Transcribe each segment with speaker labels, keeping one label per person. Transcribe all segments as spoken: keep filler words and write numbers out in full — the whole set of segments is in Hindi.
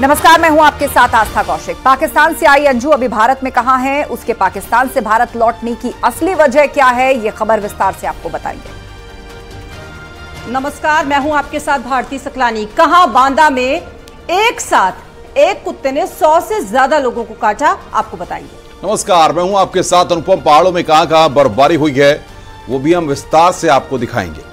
Speaker 1: नमस्कार, मैं हूं आपके साथ आस्था कौशिक। पाकिस्तान से आई अंजू अभी भारत में कहां है, उसके पाकिस्तान से भारत लौटने की असली वजह क्या है, ये खबर विस्तार से आपको बताएंगे।
Speaker 2: नमस्कार, मैं हूं आपके साथ भारती सकलानी। कहां बांदा में एक साथ एक कुत्ते ने सौ से ज्यादा लोगों को काटा, आपको बताएंगे।
Speaker 3: नमस्कार, मैं हूं आपके साथ अनुपम। पहाड़ों में कहां कहां बर्फबारी हुई है वो भी हम विस्तार से आपको दिखाएंगे।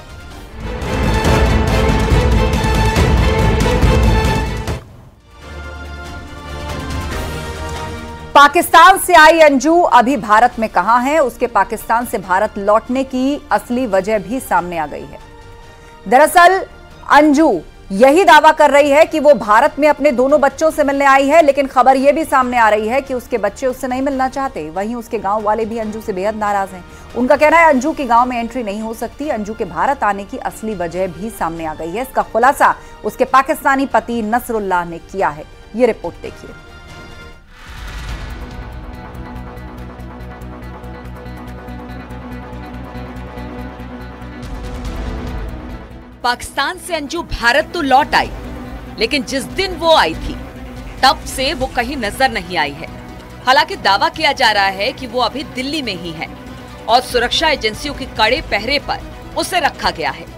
Speaker 1: पाकिस्तान से आई अंजू अभी भारत में कहां है, उसके पाकिस्तान से भारत लौटने की असली वजह भी सामने आ गई है। दरअसल अंजू यही दावा कर रही है कि वो भारत में अपने दोनों बच्चों से मिलने आई है, लेकिन खबर यह भी सामने आ रही है कि उसके बच्चे उससे नहीं मिलना चाहते। वहीं उसके गांव वाले भी अंजू से बेहद नाराज हैं। उनका कहना है अंजू की गांव में एंट्री नहीं हो सकती। अंजू के भारत आने की असली वजह भी सामने आ गई है। इसका खुलासा उसके पाकिस्तानी पति नसरुल्लाह ने किया है। ये रिपोर्ट देखिए।
Speaker 4: पाकिस्तान से अंजू भारत तो लौट आई, लेकिन जिस दिन वो आई थी तब से वो कहीं नजर नहीं आई है। हालांकि दावा किया जा रहा है कि वो अभी दिल्ली में ही है और सुरक्षा एजेंसियों के कड़े पहरे पर उसे रखा गया है।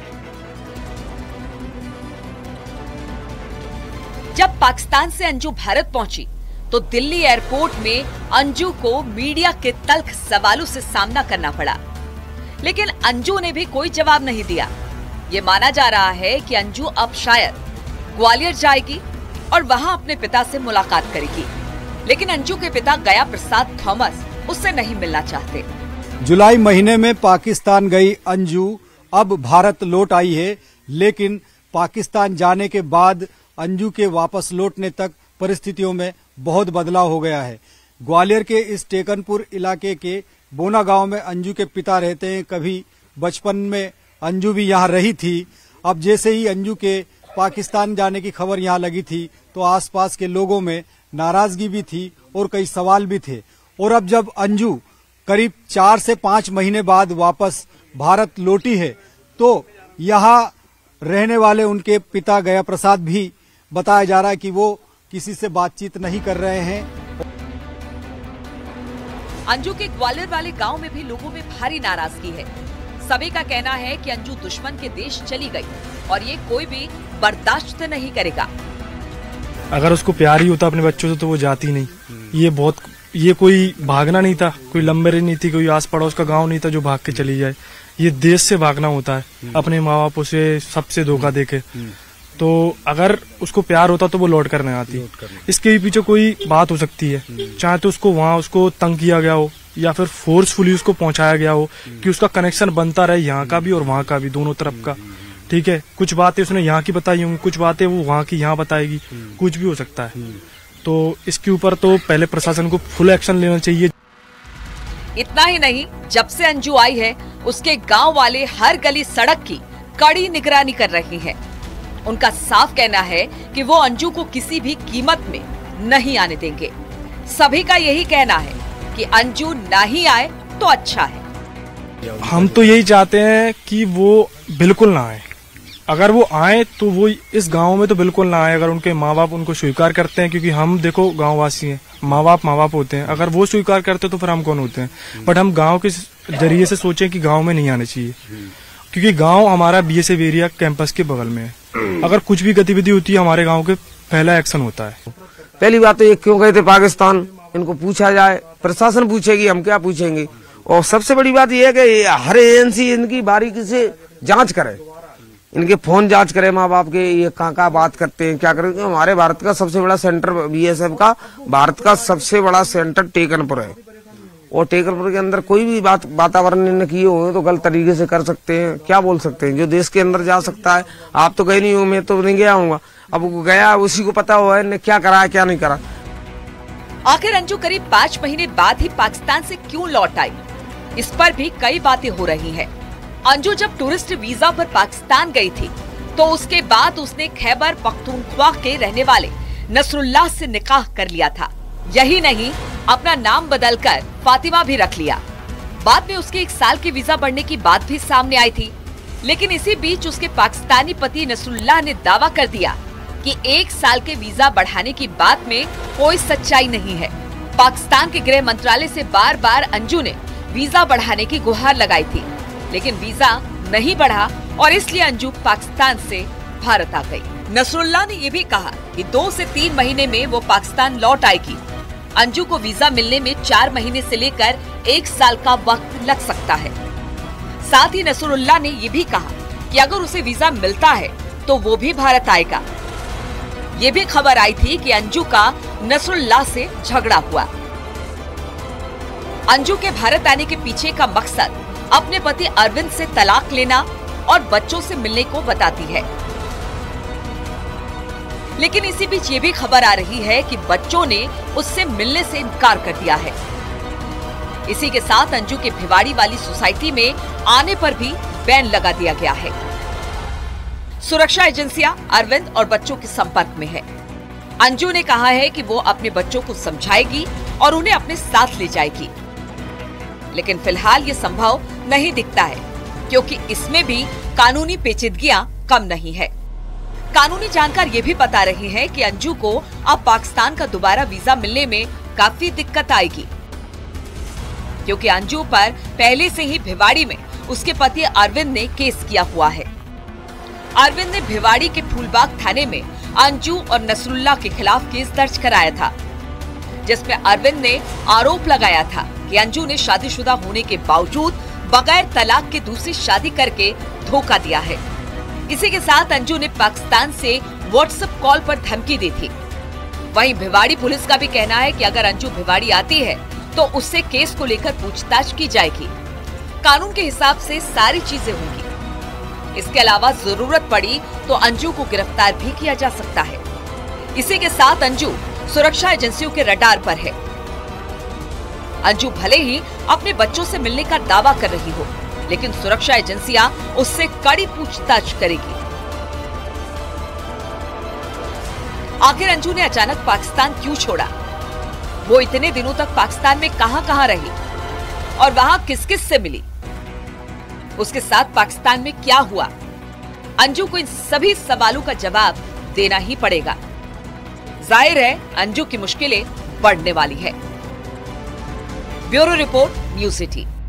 Speaker 4: जब पाकिस्तान से अंजू भारत पहुंची तो दिल्ली एयरपोर्ट में अंजू को मीडिया के तल्ख सवालों से सामना करना पड़ा, लेकिन अंजू ने भी कोई जवाब नहीं दिया। ये माना जा रहा है कि अंजू अब शायद ग्वालियर जाएगी और वहां अपने पिता से मुलाकात करेगी, लेकिन अंजू के पिता गया प्रसाद थॉमस उससे नहीं मिलना चाहते।
Speaker 5: जुलाई महीने में पाकिस्तान गई अंजू अब भारत लौट आई है, लेकिन पाकिस्तान जाने के बाद अंजू के वापस लौटने तक परिस्थितियों में बहुत बदलाव हो गया है। ग्वालियर के इस टेकनपुर इलाके के बोना गांव में अंजू के पिता रहते हैं। कभी बचपन में अंजू भी यहाँ रही थी। अब जैसे ही अंजू के पाकिस्तान जाने की खबर यहाँ लगी थी तो आसपास के लोगों में नाराजगी भी थी और कई सवाल भी थे। और अब जब अंजू करीब चार से पांच महीने बाद वापस भारत लौटी है तो यहाँ रहने वाले उनके पिता गया प्रसाद भी बताया जा रहा है कि वो किसी से बातचीत नहीं कर रहे हैं।
Speaker 4: अंजू के ग्वालियर वाले गांव में भी लोगों में भारी नाराजगी है। सभी का कहना है कि अंजू दुश्मन के देश चली गई और ये कोई भी बर्दाश्त नहीं करेगा।
Speaker 6: अगर उसको प्यार ही होता अपने बच्चों से तो वो जाती नहीं। ये बहुत ये कोई भागना नहीं था, कोई लंबेरी नहीं थी, कोई आस पड़ोस का गांव नहीं था जो भाग के चली जाए। ये देश से भागना होता है, अपने माँ बापों से सबसे धोखा देके। तो अगर उसको प्यार होता तो वो लौट कर नहीं आती। इसके पीछे कोई बात हो सकती है, चाहे तो उसको वहाँ उसको तंग किया गया हो या फिर फोर्सफुली उसको पहुंचाया गया हो कि उसका कनेक्शन बनता रहे यहाँ का भी और वहाँ का भी, दोनों तरफ का। ठीक है, कुछ बातें उसने यहाँ की बताई होंगी, कुछ बातें वो वहाँ की यहाँ बताएगी, कुछ भी हो सकता है। तो इसके ऊपर तो पहले प्रशासन को फुल एक्शन लेना चाहिए।
Speaker 4: इतना ही नहीं, जब से अंजू आई है उसके गांव वाले हर गली सड़क की कड़ी निगरानी कर रहे हैं। उनका साफ कहना है कि वो अंजू को किसी भी कीमत में नहीं आने देंगे। सभी का यही कहना है कि अंजू ना ही आए तो अच्छा है।
Speaker 6: हम तो यही चाहते हैं कि वो बिल्कुल ना आए। अगर वो आए तो वो इस गांव में तो बिल्कुल ना आए, अगर उनके माँ बाप उनको स्वीकार करते हैं। क्योंकि हम देखो गांव वासी हैं, माँ बाप माँ बाप होते हैं। अगर वो स्वीकार करते तो फिर हम कौन होते हैं। बट हम गांव के जरिए से सोचें कि गांव में नहीं आने चाहिए, क्योंकि गांव हमारा बीएसएफ एरिया कैंपस के बगल में है। अगर कुछ भी गतिविधि होती है हमारे गाँव के पहला एक्शन होता है।
Speaker 7: पहली बात तो ये क्यों गए थे पाकिस्तान, इनको पूछा जाए। प्रशासन पूछेगी, हम क्या पूछेंगे। और सबसे बड़ी बात यह है कि हर एजेंसी इनकी बारीकी से जांच करे, इनके फोन जांच करे, माँ बाप के ये कहाँ कहाँ बात करते हैं, क्या करें। हमारे भारत का सबसे बड़ा सेंटर बीएसएफ का भारत का सबसे बड़ा सेंटर टेकनपुर है। और टेकनपुर के अंदर कोई भी बात वातावरण इन्होंने किए हुए तो गलत तरीके से कर सकते हैं। क्या बोल सकते हैं, जो देश के अंदर जा सकता है। आप तो गए नहीं हो, मैं तो नहीं गया हूँ। अब गया उसी को पता हुआ है क्या करा है क्या नहीं करा।
Speaker 4: आखिर अंजू करीब पाँच महीने बाद ही पाकिस्तान से क्यों लौट आई, इस पर भी कई बातें हो रही हैं। अंजू जब टूरिस्ट वीजा पर पाकिस्तान गई थी तो उसके बाद उसने खैबर पख्तूनख्वा के रहने वाले नसरुल्लाह से निकाह कर लिया था। यही नहीं, अपना नाम बदलकर फातिमा भी रख लिया। बाद में उसके एक साल की वीजा बढ़ने की बात भी सामने आई थी, लेकिन इसी बीच उसके पाकिस्तानी पति नसरुल्लाह ने दावा कर दिया कि एक साल के वीजा बढ़ाने की बात में कोई सच्चाई नहीं है। पाकिस्तान के गृह मंत्रालय से बार बार अंजू ने वीजा बढ़ाने की गुहार लगाई थी, लेकिन वीजा नहीं बढ़ा और इसलिए अंजू पाकिस्तान से भारत आ गई। नसरुल्लाह ने ये भी कहा कि दो से तीन महीने में वो पाकिस्तान लौट आएगी। अंजू को वीजा मिलने में चार महीने से लेकर एक साल का वक्त लग सकता है। साथ ही नसरुल्लाह ने ये भी कहा कि अगर उसे वीजा मिलता है तो वो भी भारत आएगा। ये भी खबर आई थी कि अंजू का नसरुल्लाह से झगड़ा हुआ। अंजू के भारत आने के पीछे का मकसद अपने पति अरविंद से तलाक लेना और बच्चों से मिलने को बताती है। लेकिन इसी बीच ये भी खबर आ रही है कि बच्चों ने उससे मिलने से इनकार कर दिया है। इसी के साथ अंजू के भिवाड़ी वाली सोसाइटी में आने पर भी बैन लगा दिया गया है। सुरक्षा एजेंसियां अरविंद और बच्चों के संपर्क में है। अंजू ने कहा है कि वो अपने बच्चों को समझाएगी और उन्हें अपने साथ ले जाएगी, लेकिन फिलहाल ये संभव नहीं दिखता है क्योंकि इसमें भी कानूनी पेचीदगियां कम नहीं है। कानूनी जानकार ये भी बता रहे हैं कि अंजू को अब पाकिस्तान का दोबारा वीजा मिलने में काफी दिक्कत आएगी, क्योंकि अंजू पर पहले से ही भिवाड़ी में उसके पति अरविंद ने केस किया हुआ है। अरविंद ने भिवाड़ी के फूलबाग थाने में अंजू और नसरुल्लाह के खिलाफ केस दर्ज कराया था, जिसमें अरविंद ने आरोप लगाया था कि अंजू ने शादीशुदा होने के बावजूद बगैर तलाक के दूसरी शादी करके धोखा दिया है। इसी के साथ अंजू ने पाकिस्तान से व्हाट्सएप कॉल पर धमकी दी थी। वहीं भिवाड़ी पुलिस का भी कहना है कि अगर अंजू भिवाड़ी आती है तो उससे केस को लेकर पूछताछ की जाएगी। कानून के हिसाब से सारी चीजें होंगी। इसके अलावा जरूरत पड़ी तो अंजू को गिरफ्तार भी किया जा सकता है। इसी के साथ अंजू सुरक्षा एजेंसियों के रडार पर है। अंजू भले ही अपने बच्चों से मिलने का दावा कर रही हो, लेकिन सुरक्षा एजेंसियां उससे कड़ी पूछताछ करेगी। आखिर अंजू ने अचानक पाकिस्तान क्यों छोड़ा? वो इतने दिनों तक पाकिस्तान में कहां कहां रही और वहां किस किस से मिली? उसके साथ पाकिस्तान में क्या हुआ? अंजू को इन सभी सवालों का जवाब देना ही पड़ेगा। जाहिर है अंजू की मुश्किलें बढ़ने वाली है। Bureau report, news eighteen.